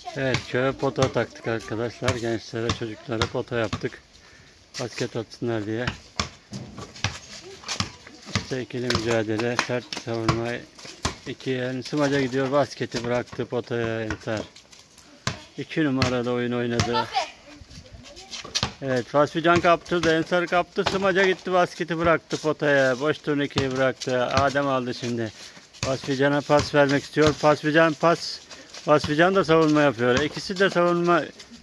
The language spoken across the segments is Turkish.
Evet, köye pota taktık arkadaşlar. Gençlere, çocuklara pota yaptık. Basket atsınlar diye. İşte ikili mücadele, sert savunma. İki yani smaca gidiyor, basketi bıraktı potaya Ensar. 2 numarada oyun oynadı. Evet, Vasfican kaptırdı, Ensar kaptı, smaca gitti, basketi bıraktı potaya. Boş turnikeyi bıraktı. Adem aldı şimdi. Vasfican'a pas vermek istiyor. Vasfican da savunma yapıyor. İkisi de savunma.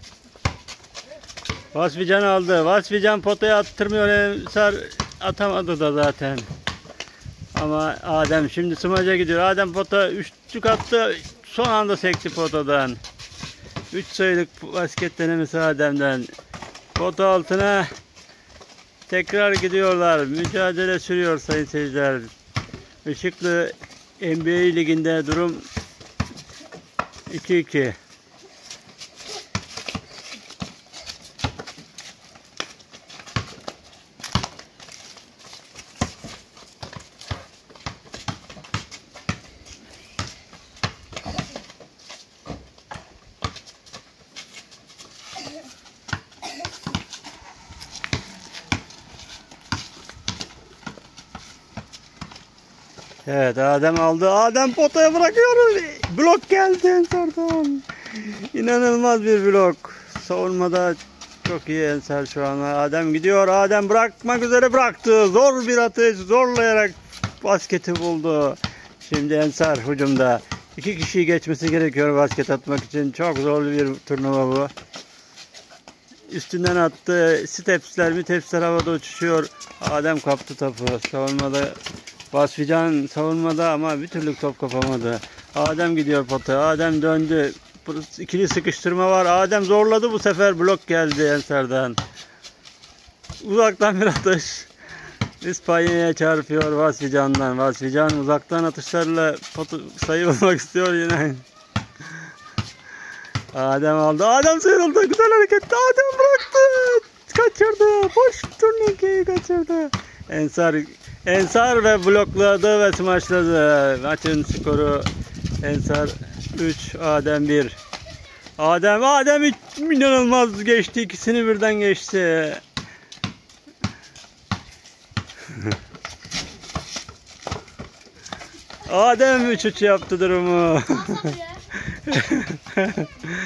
Vasfican aldı. Vasfican potaya attırmıyor. Ensar atamadı da zaten. Ama Adem şimdi smaca gidiyor. Adem pota üçlük attı. Son anda sekti potadan. 3 sayılık basket denemesi Adem'den. Pota altına tekrar gidiyorlar. Mücadele sürüyor sayın seyirciler. Işıklı NBA liginde durum 2-2. Evet, Adem aldı. Adem potaya bırakıyor. Blok geldi Ensar'dan. İnanılmaz bir blok. Savunmada çok iyi Ensar şu an. Adem gidiyor. Adem bırakmak üzere bıraktı. Zor bir atış. Zorlayarak basketi buldu. Şimdi Ensar hücumda. 2 kişiyi geçmesi gerekiyor basket atmak için. Çok zorlu bir turnuva bu. Üstünden attı. Stepsler havada uçuşuyor. Adem kaptı topu. Savunmada Vasfican savunmada ama bir türlü top kapamadı. Adem gidiyor potaya. Adem döndü. İkili sıkıştırma var. Adem zorladı, bu sefer blok geldi Ensar'dan. Uzaktan bir atış. İspanya'ya çarpıyor Vasfican'dan. Vasfican uzaktan atışlarla sayı bulmak istiyor yine. Adem aldı. Adem sıyrıldı. Güzel hareketti. Adem bıraktı. Kaçırdı. Boş turnikeyi kaçırdı. Ensar ve blokladı ve smaçladı. Maçın skoru Ensar 3, Adem 1. Adem inanılmaz geçti. İkisini birden geçti. Adem 3-3 yaptı durumu.